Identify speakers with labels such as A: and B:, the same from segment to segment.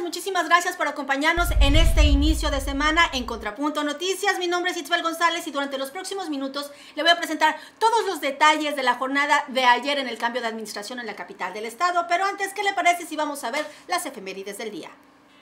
A: muchísimas gracias por acompañarnos en este inicio de semana en Contrapunto Noticias. Mi nombre es Itzbel González y durante los próximos minutos le voy a presentar todos los detalles de la jornada de ayer en el cambio de administración en la capital del estado. Pero antes, ¿qué le parece si vamos a ver las efemérides del día?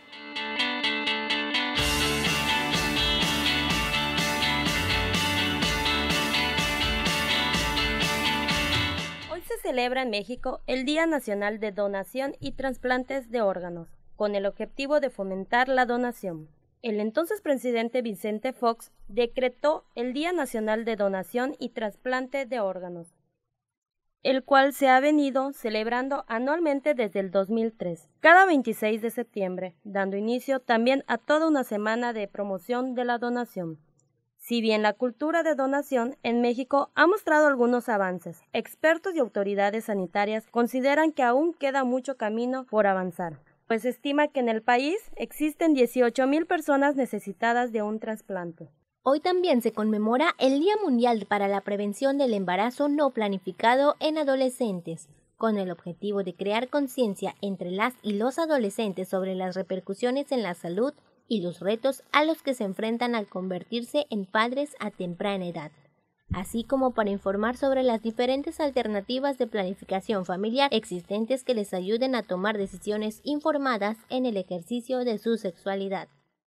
B: Se celebra en México el Día Nacional de Donación y Trasplantes de Órganos, con el objetivo de fomentar la donación. El entonces presidente Vicente Fox decretó el Día Nacional de Donación y Trasplante de Órganos, el cual se ha venido celebrando anualmente desde el 2003, cada 26 de septiembre, dando inicio también a toda una semana de promoción de la donación. Si bien la cultura de donación en México ha mostrado algunos avances, expertos y autoridades sanitarias consideran que aún queda mucho camino por avanzar, pues se estima que en el país existen 18,000 personas necesitadas de un trasplante.
C: Hoy también se conmemora el Día Mundial para la Prevención del Embarazo No Planificado en Adolescentes, con el objetivo de crear conciencia entre las y los adolescentes sobre las repercusiones en la salud y los retos a los que se enfrentan al convertirse en padres a temprana edad, así como para informar sobre las diferentes alternativas de planificación familiar existentes que les ayuden a tomar decisiones informadas en el ejercicio de su sexualidad.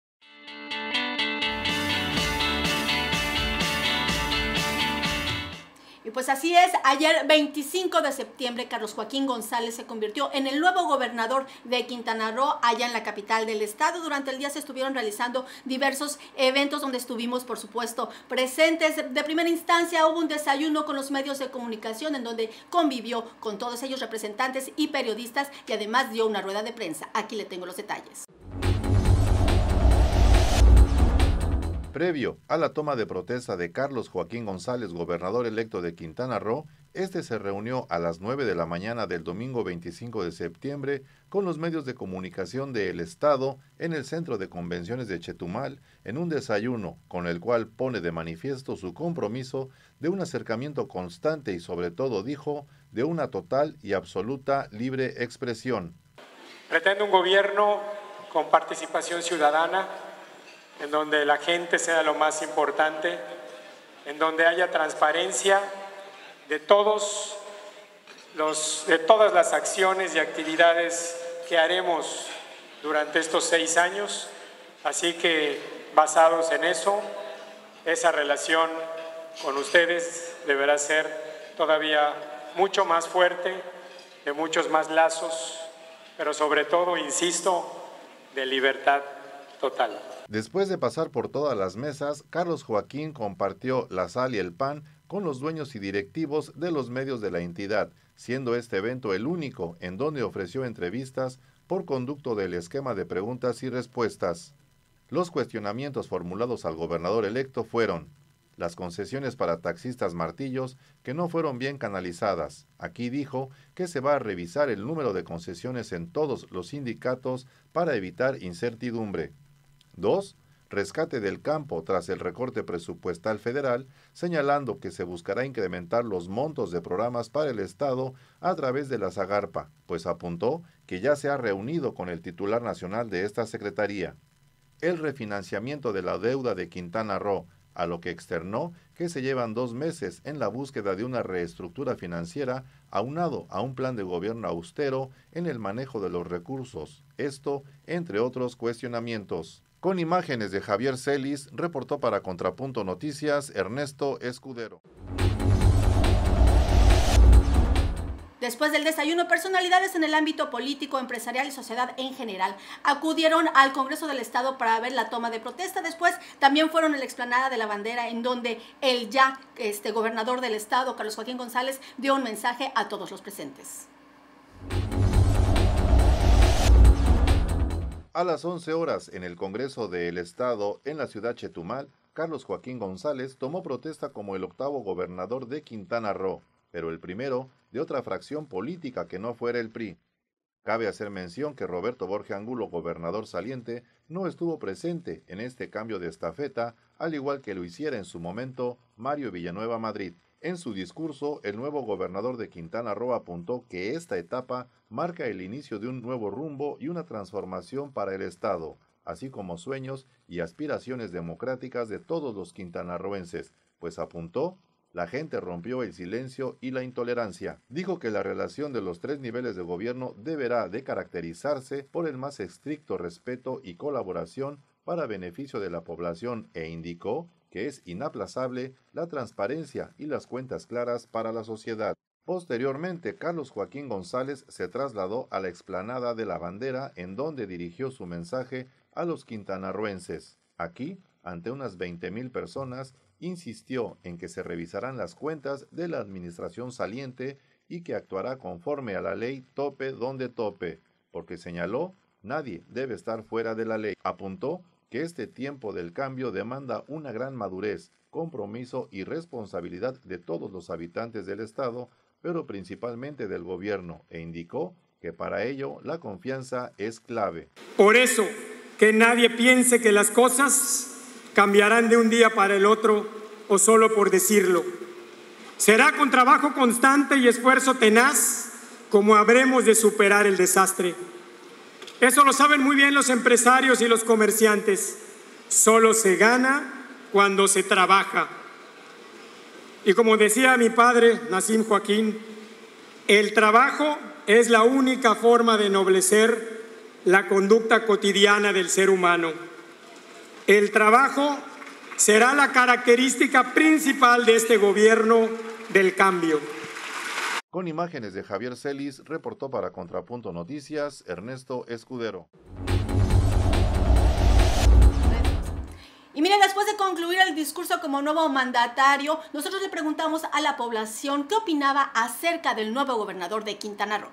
A: Y pues así es, ayer 25 de septiembre Carlos Joaquín González se convirtió en el nuevo gobernador de Quintana Roo, allá en la capital del estado. Durante el día se estuvieron realizando diversos eventos donde estuvimos, por supuesto, presentes. De primera instancia hubo un desayuno con los medios de comunicación en donde convivió con todos ellos representantes y periodistas y además dio una rueda de prensa. Aquí le tengo los detalles.
D: Previo a la toma de protesta de Carlos Joaquín González, gobernador electo de Quintana Roo, este se reunió a las 9 de la mañana del domingo 25 de septiembre con los medios de comunicación del estado en el Centro de Convenciones de Chetumal en un desayuno con el cual pone de manifiesto su compromiso de un acercamiento constante y sobre todo, dijo, de una total y absoluta libre expresión.
E: Pretende un gobierno con participación ciudadana, en donde la gente sea lo más importante, en donde haya transparencia de todas las acciones y actividades que haremos durante estos 6 años. Así que, basados en eso, esa relación con ustedes deberá ser todavía mucho más fuerte, de muchos más lazos, pero sobre todo, insisto, de libertad total.
D: Después de pasar por todas las mesas, Carlos Joaquín compartió la sal y el pan con los dueños y directivos de los medios de la entidad, siendo este evento el único en donde ofreció entrevistas por conducto del esquema de preguntas y respuestas. Los cuestionamientos formulados al gobernador electo fueron: las concesiones para taxistas martillos que no fueron bien canalizadas. Aquí dijo que se va a revisar el número de concesiones en todos los sindicatos para evitar incertidumbre. 2. Rescate del campo tras el recorte presupuestal federal, señalando que se buscará incrementar los montos de programas para el Estado a través de la Zagarpa, pues apuntó que ya se ha reunido con el titular nacional de esta secretaría. El refinanciamiento de la deuda de Quintana Roo, a lo que externó que se llevan 2 meses en la búsqueda de una reestructura financiera aunado a un plan de gobierno austero en el manejo de los recursos, esto entre otros cuestionamientos. Con imágenes de Javier Celis, reportó para Contrapunto Noticias Ernesto Escudero.
A: Después del desayuno, personalidades en el ámbito político, empresarial y sociedad en general acudieron al Congreso del Estado para ver la toma de protesta. Después también fueron a la explanada de la bandera, en donde el ya gobernador del Estado, Carlos Joaquín González, dio un mensaje a todos los presentes.
D: A las 11 horas, en el Congreso del Estado, en la ciudad Chetumal, Carlos Joaquín González tomó protesta como el 8º gobernador de Quintana Roo, pero el primero de otra fracción política que no fuera el PRI. Cabe hacer mención que Roberto Borge Angulo, gobernador saliente, no estuvo presente en este cambio de estafeta, al igual que lo hiciera en su momento Mario Villanueva Madrid. En su discurso, el nuevo gobernador de Quintana Roo apuntó que esta etapa marca el inicio de un nuevo rumbo y una transformación para el Estado, así como sueños y aspiraciones democráticas de todos los quintanarroenses, pues apuntó, la gente rompió el silencio y la intolerancia. Dijo que la relación de los 3 niveles de gobierno deberá de caracterizarse por el más estricto respeto y colaboración para beneficio de la población e indicó que es inaplazable la transparencia y las cuentas claras para la sociedad. Posteriormente, Carlos Joaquín González se trasladó a la explanada de la Bandera, en donde dirigió su mensaje a los quintanarroenses. Aquí, ante unas 20,000 personas, insistió en que se revisarán las cuentas de la administración saliente y que actuará conforme a la ley tope donde tope, porque señaló, nadie debe estar fuera de la ley. Apuntó que este tiempo del cambio demanda una gran madurez, compromiso y responsabilidad de todos los habitantes del Estado, pero principalmente del gobierno, e indicó que para ello la confianza es clave.
E: Por eso, que nadie piense que las cosas cambiarán de un día para el otro o solo por decirlo. Será con trabajo constante y esfuerzo tenaz como habremos de superar el desastre. Eso lo saben muy bien los empresarios y los comerciantes. Solo se gana cuando se trabaja. Y como decía mi padre, Nassim Joaquín, el trabajo es la única forma de ennoblecer la conducta cotidiana del ser humano. El trabajo será la característica principal de este gobierno del cambio.
D: Con imágenes de Javier Celis, reportó para Contrapunto Noticias, Ernesto Escudero.
A: Y miren, después de concluir el discurso como nuevo mandatario, nosotros le preguntamos a la población qué opinaba acerca del nuevo gobernador de Quintana Roo.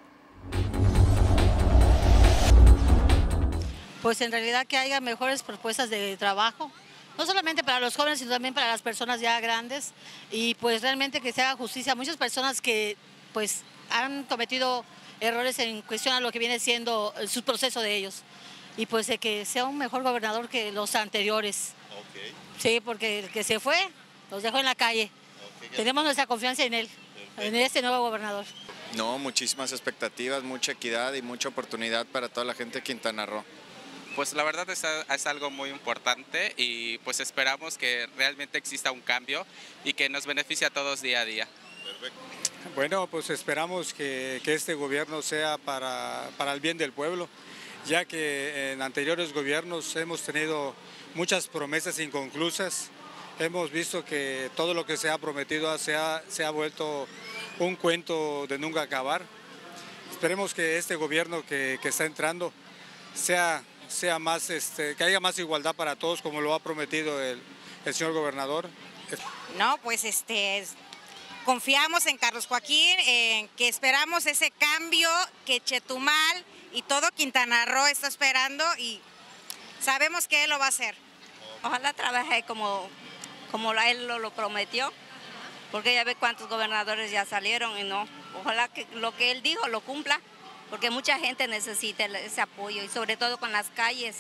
F: Pues en realidad que haya mejores propuestas de trabajo, no solamente para los jóvenes, sino también para las personas ya grandes, y pues realmente que se haga justicia a muchas personas que pues han cometido errores en cuestión a lo que viene siendo su proceso de ellos, y pues de que sea un mejor gobernador que los anteriores. Okay. Sí, porque el que se fue los dejó en la calle. Okay. Tenemos nuestra confianza en él, en este nuevo gobernador.
G: No, muchísimas expectativas, mucha equidad y mucha oportunidad para toda la gente de Quintana Roo.
H: Pues la verdad es algo muy importante y pues esperamos que realmente exista un cambio y que nos beneficie a todos día a día.
I: Perfecto. Bueno, pues esperamos que este gobierno sea para el bien del pueblo, ya que en anteriores gobiernos hemos tenido muchas promesas inconclusas. Hemos visto que todo lo que se ha prometido se ha vuelto un cuento de nunca acabar. Esperemos que este gobierno que está entrando sea más, que haya más igualdad para todos, como lo ha prometido el señor gobernador.
J: No, pues confiamos en Carlos Joaquín, que esperamos ese cambio que Chetumal y todo Quintana Roo está esperando y sabemos que él lo va a hacer.
K: Ojalá trabaje como él lo prometió, porque ya ve cuántos gobernadores ya salieron y no. Ojalá que lo que él dijo lo cumpla, porque mucha gente necesita ese apoyo y sobre todo con las calles,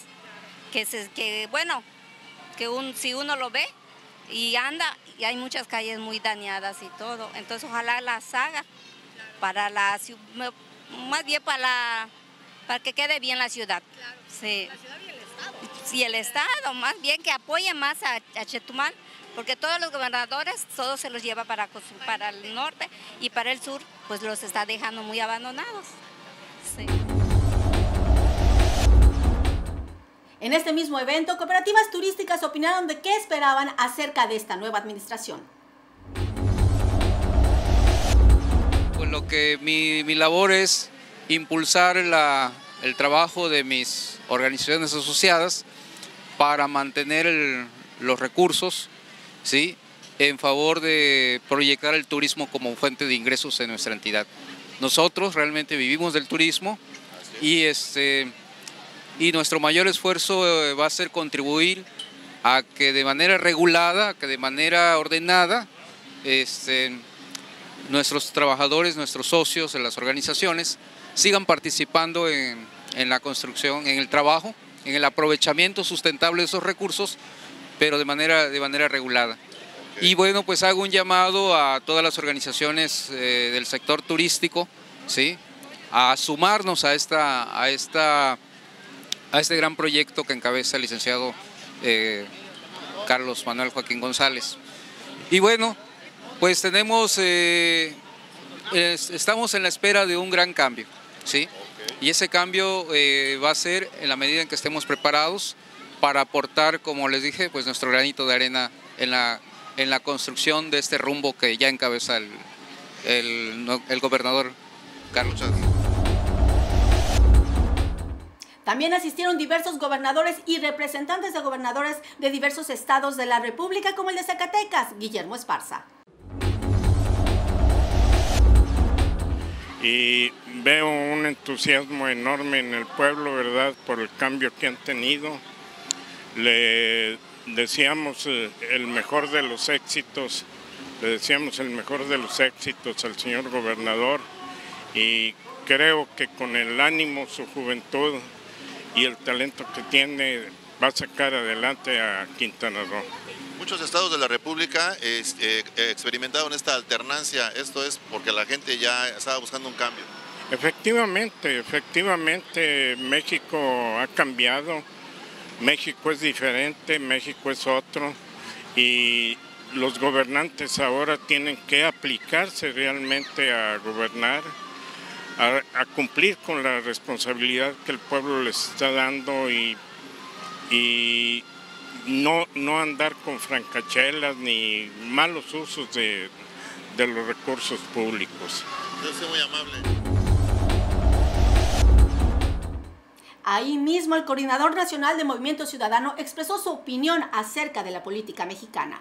K: si uno lo ve y anda, y hay muchas calles muy dañadas y todo, entonces ojalá las haga para más bien para que quede bien la ciudad. Claro. Sí. La ciudad y el Estado. Sí, el Estado, más bien que apoye más a Chetumal, porque todos los gobernadores, todos se los lleva para el norte y para el sur, pues los está dejando muy abandonados. Sí.
A: En este mismo evento, cooperativas turísticas opinaron de qué esperaban acerca de esta nueva administración.
L: Pues lo que mi labor es impulsar el trabajo de mis organizaciones asociadas para mantener los recursos, ¿sí?, en favor de proyectar el turismo como fuente de ingresos en nuestra entidad. Nosotros realmente vivimos del turismo y nuestro mayor esfuerzo va a ser contribuir a que de manera regulada, que de manera ordenada, nuestros trabajadores, nuestros socios de las organizaciones sigan participando en la construcción, en el trabajo, en el aprovechamiento sustentable de esos recursos, pero de manera regulada. Y bueno, pues hago un llamado a todas las organizaciones del sector turístico, ¿sí?, a sumarnos a este gran proyecto que encabeza el licenciado Carlos Manuel Joaquín González. Y bueno, pues estamos en la espera de un gran cambio, ¿sí? Y ese cambio va a ser en la medida en que estemos preparados para aportar, como les dije, pues nuestro granito de arena en la construcción de este rumbo que ya encabeza el gobernador Carlos.
A: También asistieron diversos gobernadores y representantes de gobernadores de diversos estados de la República, como el de Zacatecas, Guillermo Esparza.
M: Y veo un entusiasmo enorme en el pueblo, ¿verdad?, por el cambio que han tenido. Le deseamos el mejor de los éxitos, al señor gobernador, y creo que con el ánimo, su juventud y el talento que tiene, va a sacar adelante a Quintana Roo.
D: Muchos estados de la República experimentaron esta alternancia, esto es porque la gente ya estaba buscando un cambio.
M: Efectivamente, México ha cambiado, México es diferente, México es otro, y los gobernantes ahora tienen que aplicarse realmente a gobernar, a cumplir con la responsabilidad que el pueblo les está dando y no andar con francachelas ni malos usos de los recursos públicos.
D: Yo soy muy amable.
A: Ahí mismo el coordinador nacional de Movimiento Ciudadano expresó su opinión acerca de la política mexicana.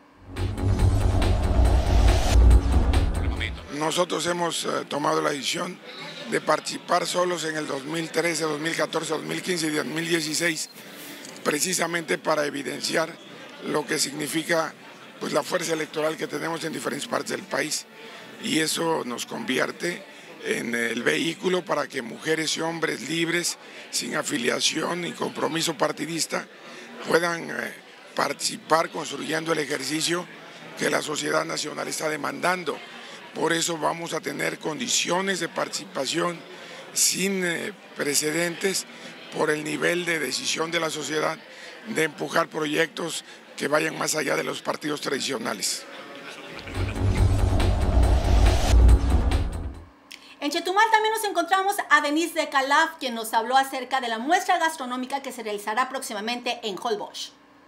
N: Nosotros hemos tomado la decisión de participar solos en el 2013, 2014, 2015 y 2016, precisamente para evidenciar lo que significa pues, la fuerza electoral que tenemos en diferentes partes del país. Y eso nos convierte en el vehículo para que mujeres y hombres libres, sin afiliación ni compromiso partidista, puedan participar construyendo el ejercicio que la sociedad nacional está demandando. Por eso vamos a tener condiciones de participación sin precedentes por el nivel de decisión de la sociedad de empujar proyectos que vayan más allá de los partidos tradicionales.
A: En Chetumal también nos encontramos a Denise de Calaf, quien nos habló acerca de la muestra gastronómica que se realizará próximamente en Holbox.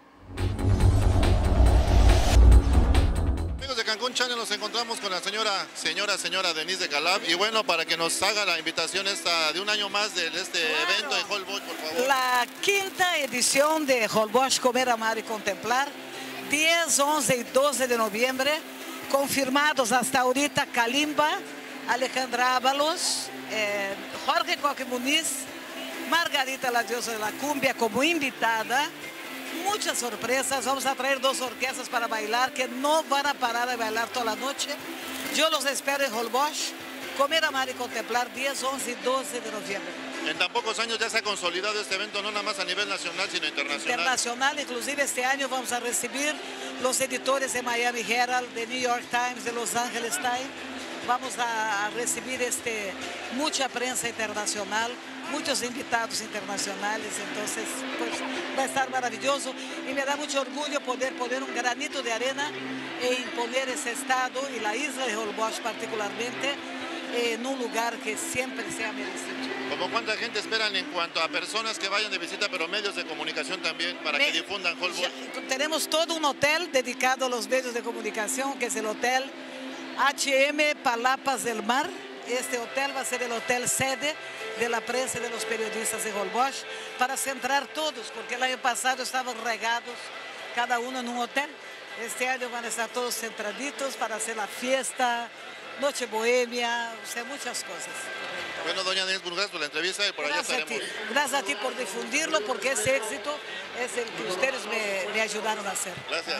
D: Amigos de Cancún Channel, nos encontramos con la señora Denise de Calaf, y bueno, para que nos haga la invitación de un año más de este evento en Holbox, por favor.
O: La quinta edición de Holbox Comer, Amar y Contemplar, 10, 11 y 12 de noviembre, confirmados hasta ahorita Kalimba, Alejandra Ábalos, Jorge Coque Muniz, Margarita la diosa de la cumbia como invitada. Muchas sorpresas, vamos a traer 2 orquestas para bailar que no van a parar de bailar toda la noche. Yo los espero en Holbox, Comer, Amar y Contemplar, 10, 11 y 12 de noviembre.
D: En tan pocos años ya se ha consolidado este evento, no nada más a nivel nacional, sino internacional.
O: Internacional, inclusive este año vamos a recibir los editores de Miami Herald, de New York Times, de Los Angeles Times. Vamos a recibir mucha prensa internacional, muchos invitados internacionales, entonces pues, va a estar maravilloso y me da mucho orgullo poder poner un granito de arena e imponer ese estado y la isla de Holbox particularmente en un lugar que siempre se ha merecido.
D: ¿Cómo cuánta gente esperan en cuanto a personas que vayan de visita, pero medios de comunicación también, para que difundan Holbox?
O: Tenemos todo un hotel dedicado a los medios de comunicación, que es el Hotel HM Palapas del Mar. Este hotel va a ser el hotel sede de la prensa y de los periodistas de Holbox, para centrar todos, porque el año pasado estaban regados cada uno en un hotel. Este año van a estar todos centraditos para hacer la fiesta, noche bohemia, o sea, muchas cosas.
D: Bueno, doña Denise, gracias por la entrevista y por allá estaremos.
O: Gracias a ti por difundirlo, porque ese éxito es el que ustedes me ayudaron a hacer.
D: Gracias.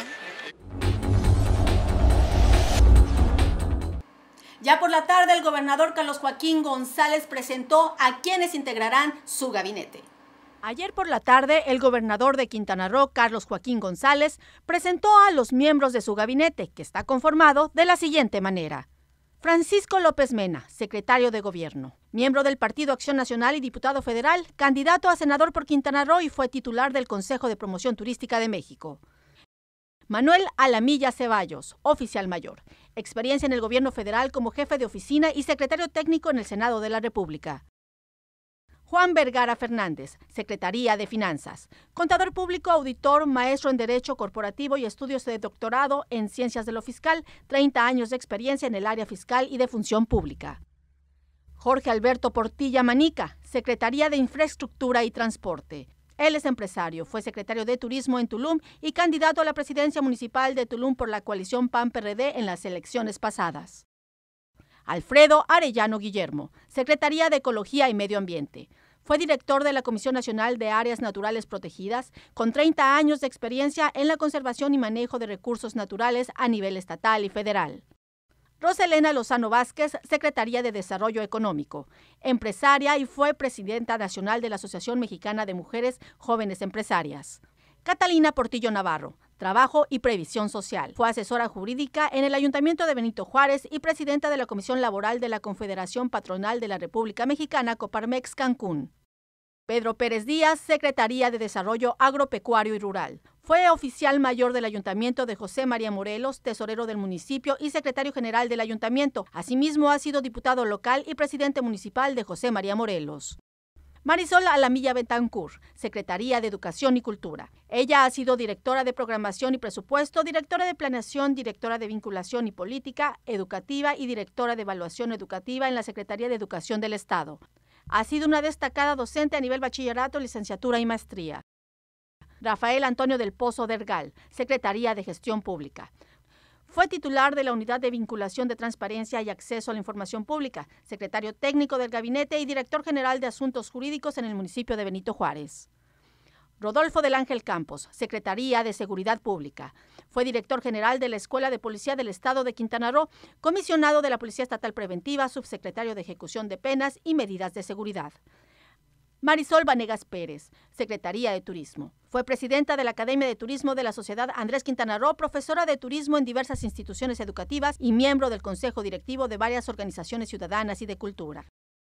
A: Ya por la tarde, el gobernador Carlos Joaquín González presentó a quienes integrarán su gabinete. Ayer por la tarde, el gobernador de Quintana Roo, Carlos Joaquín González, presentó a los miembros de su gabinete, que está conformado de la siguiente manera. Francisco López Mena, secretario de Gobierno, miembro del Partido Acción Nacional y diputado federal, candidato a senador por Quintana Roo y fue titular del Consejo de Promoción Turística de México. Manuel Alamilla Ceballos, oficial mayor, experiencia en el gobierno federal como jefe de oficina y secretario técnico en el Senado de la República. Juan Vergara Fernández, Secretaría de Finanzas, contador público, auditor, maestro en Derecho Corporativo y estudios de doctorado en Ciencias de lo Fiscal, 30 años de experiencia en el área fiscal y de función pública. Jorge Alberto Portilla Manica, Secretaría de Infraestructura y Transporte. Él es empresario, fue secretario de Turismo en Tulum y candidato a la presidencia municipal de Tulum por la coalición PAN-PRD en las elecciones pasadas. Alfredo Arellano Guillermo, Secretaría de Ecología y Medio Ambiente. Fue director de la Comisión Nacional de Áreas Naturales Protegidas, con 30 años de experiencia en la conservación y manejo de recursos naturales a nivel estatal y federal. Roselena Lozano Vázquez, Secretaría de Desarrollo Económico, empresaria y fue presidenta nacional de la Asociación Mexicana de Mujeres Jóvenes Empresarias. Catalina Portillo Navarro, Trabajo y Previsión Social. Fue asesora jurídica en el Ayuntamiento de Benito Juárez y presidenta de la Comisión Laboral de la Confederación Patronal de la República Mexicana, Coparmex Cancún. Pedro Pérez Díaz, Secretaría de Desarrollo Agropecuario y Rural. Fue oficial mayor del Ayuntamiento de José María Morelos, tesorero del municipio y secretario general del Ayuntamiento. Asimismo, ha sido diputado local y presidente municipal de José María Morelos. Marisol Alamilla Betancourt, Secretaría de Educación y Cultura. Ella ha sido directora de Programación y Presupuesto, directora de Planeación, directora de Vinculación y Política Educativa y directora de Evaluación Educativa en la Secretaría de Educación del Estado. Ha sido una destacada docente a nivel bachillerato, licenciatura y maestría. Rafael Antonio del Pozo Dergal, Secretaría de Gestión Pública. Fue titular de la Unidad de Vinculación de Transparencia y Acceso a la Información Pública, secretario técnico del Gabinete y director general de Asuntos Jurídicos en el municipio de Benito Juárez. Rodolfo del Ángel Campos, Secretaría de Seguridad Pública. Fue director general de la Escuela de Policía del Estado de Quintana Roo, comisionado de la Policía Estatal Preventiva, subsecretario de Ejecución de Penas y Medidas de Seguridad. Marisol Vanegas Pérez, Secretaría de Turismo. Fue presidenta de la Academia de Turismo de la Sociedad Andrés Quintana Roo, profesora de turismo en diversas instituciones educativas y miembro del Consejo Directivo de varias organizaciones ciudadanas y de cultura.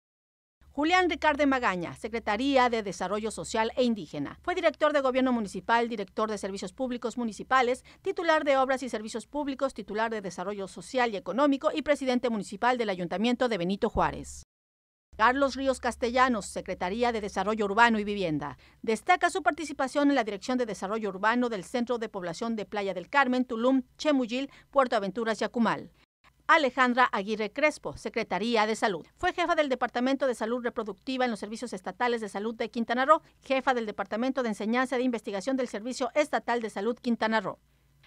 A: Julián Ricardo Magaña, Secretaría de Desarrollo Social e Indígena. Fue director de Gobierno Municipal, director de Servicios Públicos Municipales, titular de Obras y Servicios Públicos, titular de Desarrollo Social y Económico y presidente municipal del Ayuntamiento de Benito Juárez. Carlos Ríos Castellanos, Secretaría de Desarrollo Urbano y Vivienda. Destaca su participación en la Dirección de Desarrollo Urbano del Centro de Población de Playa del Carmen, Tulum, Chemuyil, Puerto Aventuras y Acumal. Alejandra Aguirre Crespo, Secretaría de Salud. Fue jefa del Departamento de Salud Reproductiva en los Servicios Estatales de Salud de Quintana Roo, jefa del Departamento de Enseñanza e Investigación del Servicio Estatal de Salud Quintana Roo.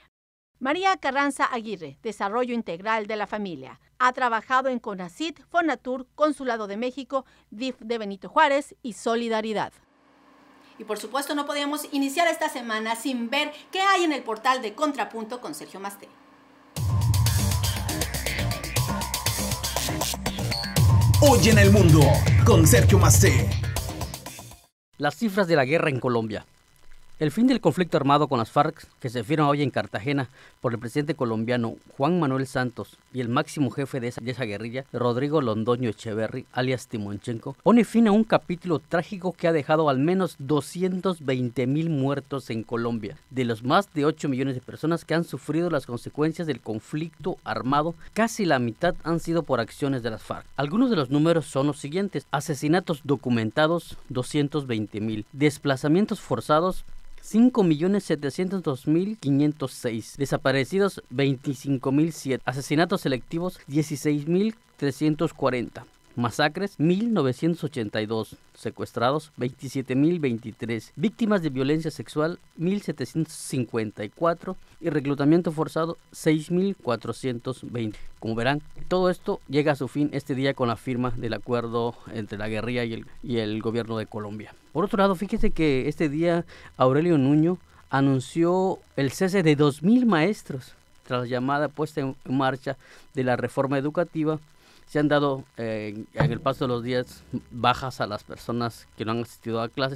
A: María Carranza Aguirre, Desarrollo Integral de la Familia. Ha trabajado en CONACYT, Fonatur, Consulado de México, DIF de Benito Juárez y Solidaridad. Y por supuesto no podíamos iniciar esta semana sin ver qué hay en el portal de Contrapunto con Sergio Masté.
P: Hoy en el mundo, con Sergio Masté.
Q: Las cifras de la guerra en Colombia. El fin del conflicto armado con las FARC, que se firma hoy en Cartagena por el presidente colombiano Juan Manuel Santos y el máximo jefe de esa guerrilla, Rodrigo Londoño Echeverry, alias Timonchenko, pone fin a un capítulo trágico que ha dejado al menos 220.000 muertos en Colombia. De los más de 8 millones de personas que han sufrido las consecuencias del conflicto armado, casi la mitad han sido por acciones de las FARC. Algunos de los números son los siguientes: asesinatos documentados, 220.000, desplazamientos forzados, 5.702.506, desaparecidos 25.007, asesinatos selectivos 16.340, masacres 1.982, secuestrados 27.023, víctimas de violencia sexual 1.754 y reclutamiento forzado 6.420. Como verán, todo esto llega a su fin este día con la firma del acuerdo entre la guerrilla y el gobierno de Colombia. Por otro lado, fíjese que este día Aurelio Nuño anunció el cese de 2.000 maestros tras la llamada puesta en marcha de la reforma educativa. Se han dado en el paso de los días bajas a las personas que no han asistido a clases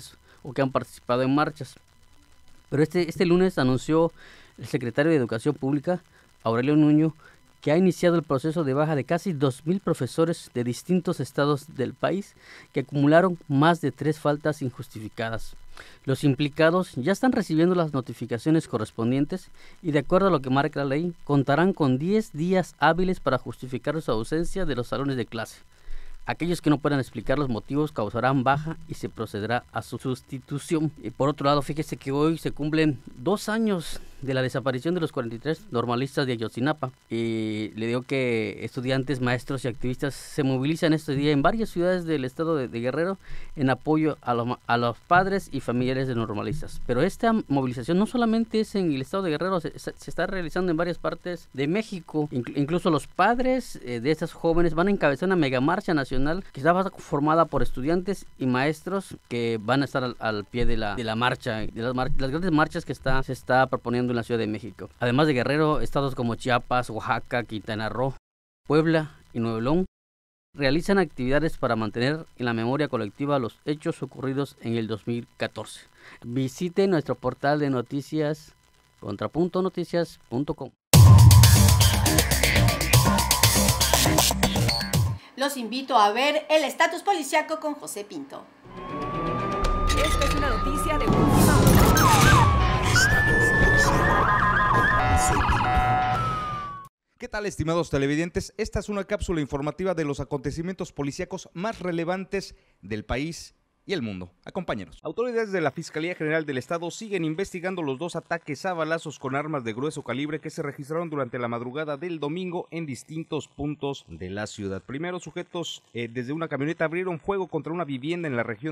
Q: o que han participado en marchas. Pero este lunes anunció el secretario de Educación Pública, Aurelio Nuño, que ha iniciado el proceso de baja de casi 2,000 profesores de distintos estados del país que acumularon más de 3 faltas injustificadas. Los implicados ya están recibiendo las notificaciones correspondientes y, de acuerdo a lo que marca la ley, contarán con 10 días hábiles para justificar su ausencia de los salones de clase. Aquellos que no puedan explicar los motivos causarán baja y se procederá a su sustitución. Y por otro lado, fíjese que hoy se cumplen 2 años de la desaparición de los 43 normalistas de Ayotzinapa. Y le digo que estudiantes, maestros y activistas se movilizan este día en varias ciudades del estado de Guerrero en apoyo a los padres y familiares de normalistas. Pero esta movilización no solamente es en el estado de Guerrero, se está realizando en varias partes de México. Incluso los padres de estas jóvenes van a encabezar una megamarcha nacional que está formada por estudiantes y maestros que van a estar al pie de la marcha, de las grandes marchas que se está proponiendo en la Ciudad de México. Además de Guerrero, estados como Chiapas, Oaxaca, Quintana Roo, Puebla y Nuevo León realizan actividades para mantener en la memoria colectiva los hechos ocurridos en el 2014. Visite nuestro portal de noticias contrapuntonoticias.com.
A: Los invito a ver el estatus policiaco con José Pinto.
R: Esta es una noticia de última hora.
S: ¿Qué tal, estimados televidentes? Esta es una cápsula informativa de los acontecimientos policíacos más relevantes del país y el mundo. Acompáñenos. Autoridades de la Fiscalía General del Estado siguen investigando los 2 ataques a balazos con armas de grueso calibre que se registraron durante la madrugada del domingo en distintos puntos de la ciudad. Primero, sujetos desde una camioneta abrieron fuego contra una vivienda en la región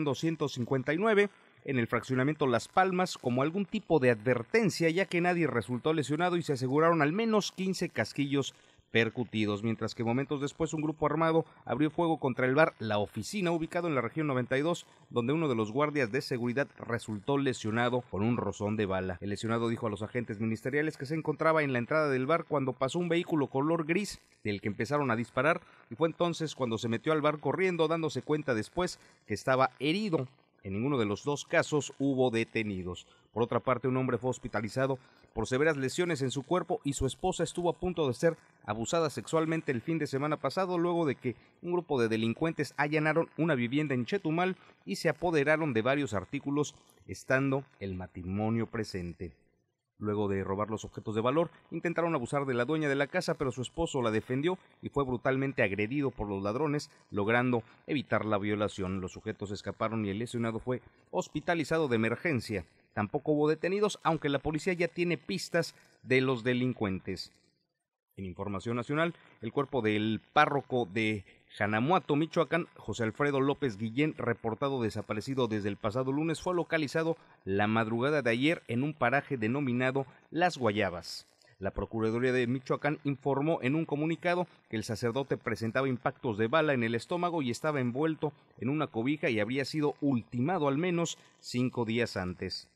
S: 259, en el fraccionamiento Las Palmas, como algún tipo de advertencia, ya que nadie resultó lesionado y se aseguraron al menos 15 casquillos percutidos, mientras que momentos después un grupo armado abrió fuego contra el bar La Oficina, ubicado en la región 92, donde uno de los guardias de seguridad resultó lesionado con un rozón de bala. El lesionado dijo a los agentes ministeriales que se encontraba en la entrada del bar cuando pasó un vehículo color gris, del que empezaron a disparar, y fue entonces cuando se metió al bar corriendo, dándose cuenta después que estaba herido. En ninguno de los 2 casos hubo detenidos. Por otra parte, un hombre fue hospitalizado por severas lesiones en su cuerpo y su esposa estuvo a punto de ser abusada sexualmente el fin de semana pasado, luego de que un grupo de delincuentes allanaron una vivienda en Chetumal y se apoderaron de varios artículos, estando el matrimonio presente. Luego de robar los objetos de valor, intentaron abusar de la dueña de la casa, pero su esposo la defendió y fue brutalmente agredido por los ladrones, logrando evitar la violación. Los sujetos escaparon y el lesionado fue hospitalizado de emergencia. Tampoco hubo detenidos, aunque la policía ya tiene pistas de los delincuentes. En información nacional, el cuerpo del párroco de Janamuato, Michoacán, José Alfredo López Guillén, reportado desaparecido desde el pasado lunes, fue localizado la madrugada de ayer en un paraje denominado Las Guayabas. La Procuraduría de Michoacán informó en un comunicado que el sacerdote presentaba impactos de bala en el estómago y estaba envuelto en una cobija y habría sido ultimado al menos 5 días antes.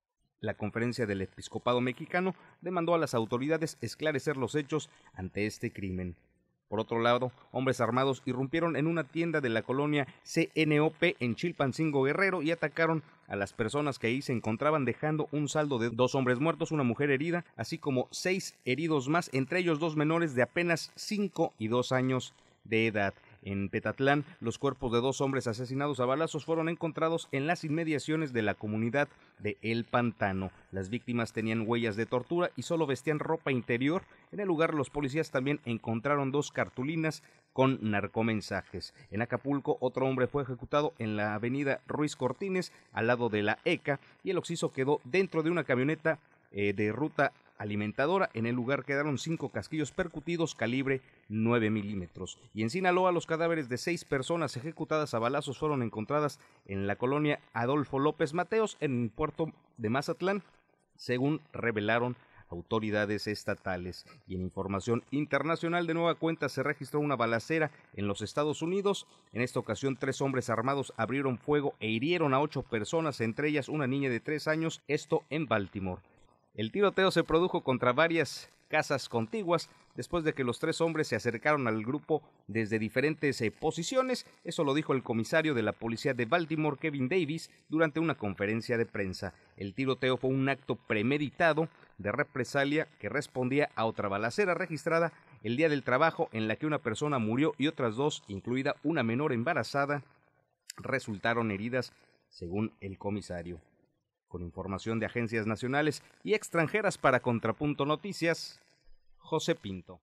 S: La Conferencia del Episcopado Mexicano demandó a las autoridades esclarecer los hechos ante este crimen. Por otro lado, hombres armados irrumpieron en una tienda de la colonia CNOP en Chilpancingo, Guerrero, y atacaron a las personas que ahí se encontraban, dejando un saldo de 2 hombres muertos, una mujer herida, así como 6 heridos más, entre ellos 2 menores de apenas 5 y 2 años de edad. En Petatlán, los cuerpos de 2 hombres asesinados a balazos fueron encontrados en las inmediaciones de la comunidad de El Pantano. Las víctimas tenían huellas de tortura y solo vestían ropa interior. En el lugar, los policías también encontraron 2 cartulinas con narcomensajes. En Acapulco, otro hombre fue ejecutado en la avenida Ruiz Cortines, al lado de la ECA, y el occiso quedó dentro de una camioneta de ruta alimentadora. En el lugar quedaron 5 casquillos percutidos calibre 9 milímetros. Y en Sinaloa, los cadáveres de 6 personas ejecutadas a balazos fueron encontradas en la colonia Adolfo López Mateos, en el puerto de Mazatlán, según revelaron autoridades estatales. Y en información internacional, de nueva cuenta se registró una balacera en los Estados Unidos. En esta ocasión, 3 hombres armados abrieron fuego e hirieron a 8 personas, entre ellas una niña de 3 años, esto en Baltimore. El tiroteo se produjo contra varias casas contiguas después de que los 3 hombres se acercaron al grupo desde diferentes posiciones. Eso lo dijo el comisario de la policía de Baltimore, Kevin Davis, durante una conferencia de prensa. El tiroteo fue un acto premeditado de represalia que respondía a otra balacera registrada el día del trabajo, en la que una persona murió y otras 2, incluida una menor embarazada, resultaron heridas, según el comisario. Con información de agencias nacionales y extranjeras para Contrapunto Noticias, José Pinto.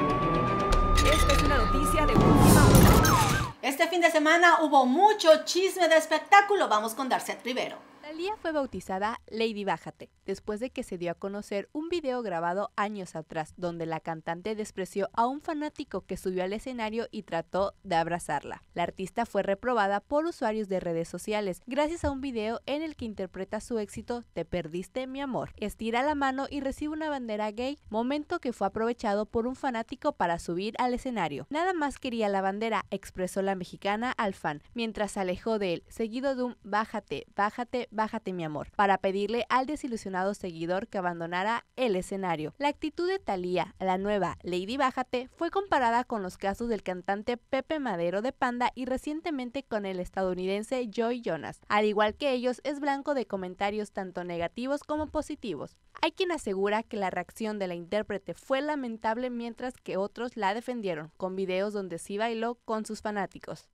R: Esta es una noticia de última hora.
A: Este fin de semana hubo mucho chisme de espectáculo. Vamos con Darcet Rivero.
T: Thalía fue bautizada Lady Bájate, después de que se dio a conocer un video grabado años atrás, donde la cantante despreció a un fanático que subió al escenario y trató de abrazarla. La artista fue reprobada por usuarios de redes sociales, gracias a un video en el que interpreta su éxito Te perdiste mi amor. Estira la mano y recibe una bandera gay, momento que fue aprovechado por un fanático para subir al escenario. Nada más quería la bandera, expresó la mexicana al fan, mientras se alejó de él, seguido de un bájate, bájate, bájate mi amor, para pedirle al desilusionado seguidor que abandonara el escenario. La actitud de Thalía, la nueva Lady Bájate, fue comparada con los casos del cantante Pepe Madero de Panda y recientemente con el estadounidense Joe Jonas. Al igual que ellos, es blanco de comentarios tanto negativos como positivos. Hay quien asegura que la reacción de la intérprete fue lamentable, mientras que otros la defendieron, con videos donde sí bailó con sus fanáticos.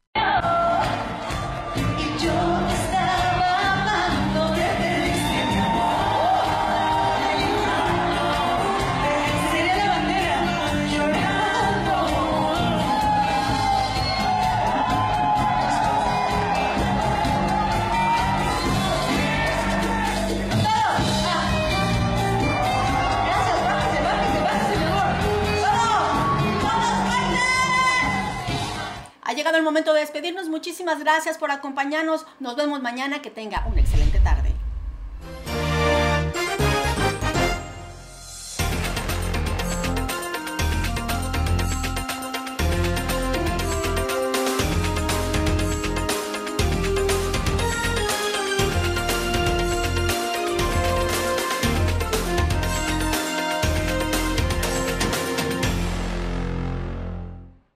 A: Ha llegado el momento de despedirnos. Muchísimas gracias por acompañarnos. Nos vemos mañana. Que tenga una excelente tarde.